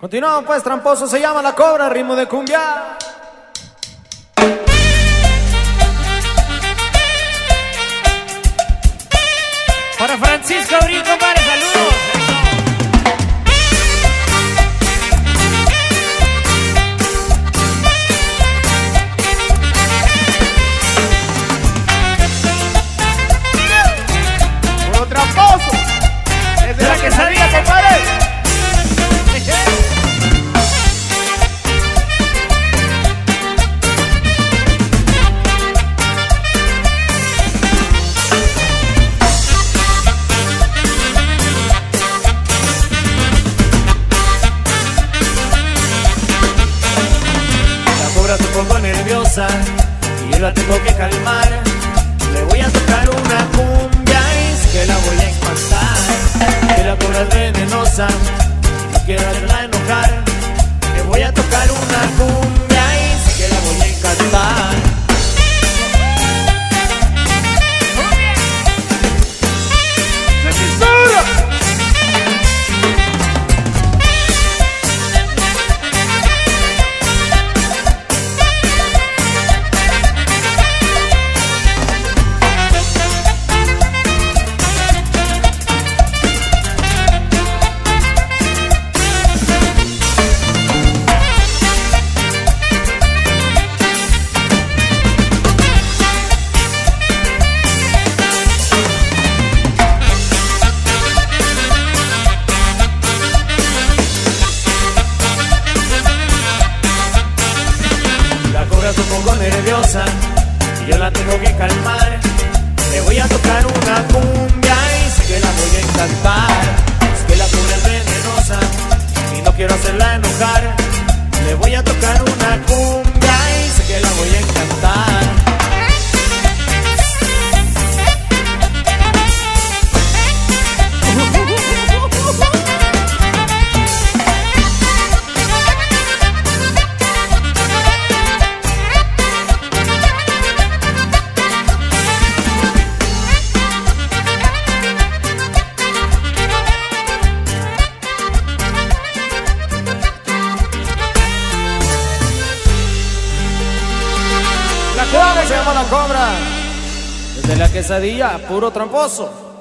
Continuamos pues, tramposo, se llama La Cobra, ritmo de cumbia. Para Francisco Abril, compadre, saludos. Puro tramposo, desde la quesadilla, compadre. Un poco nerviosa y yo la tengo que calmar. Le voy a tocar una cumbia y es que la voy a espantar. Que la cobra es venenosa y no quiero hacerla enojar. Le voy a tocar una cumbia y es que la voy a encantar. Un poco nerviosa y yo la tengo que calmar. Le voy a tocar una cumbia y sé que la voy a encantar. Es que la cobra es venenosa y no quiero hacerla enojar. Le voy a tocar una cumbia y sé que la voy a encantar. La Cobra, se llama La Cobra. Desde la quesadilla, puro tramposo.